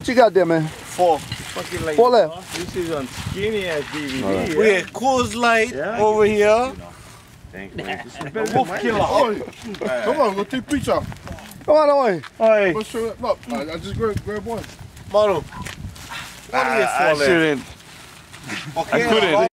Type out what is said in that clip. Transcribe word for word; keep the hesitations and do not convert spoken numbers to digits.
What you got there, man? Four. Fucking like Four left. This is on skinny ass D V D. Right. Yeah. We had Coors Light yeah. over here. Thank you. Wolf killer. Oh, come on, go take a picture. Come on, away. Hey. Let's show it. Look, I, I just grab, grab one. Manu. What are you for? I shouldn't. Okay, I couldn't.